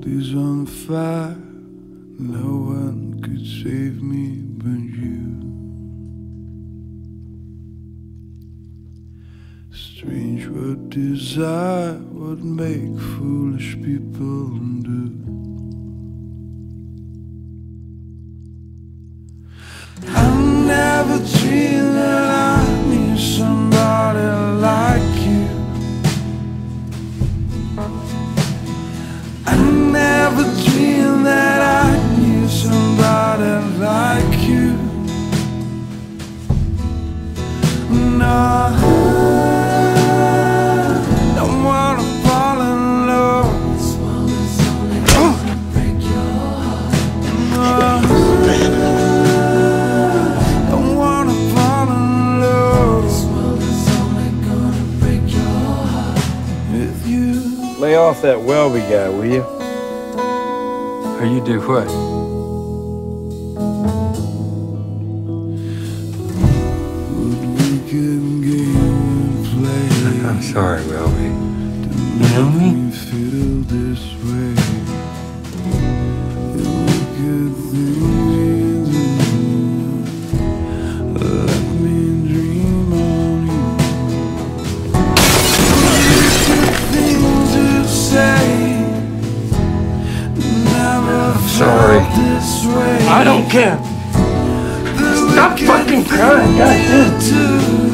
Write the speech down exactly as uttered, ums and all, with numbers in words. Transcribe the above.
world is on fire. No one could save me but you. Strange what desire would make foolish people do. I never dreamed that I knew somebody like you. I never dreamed that I knew somebody like you. No, I don't wanna fall in love. This world is only gonna break your heart. No, don't wanna fall in love. This world is only gonna break your heart with you. Lay off that Welby guy, will you? Or you do what? I'm sorry, Welby. You know me? Feel this way. Let me dream on you. Things to say. Never Sorry. felt this way. I don't care. Stop fucking crying, goddamn.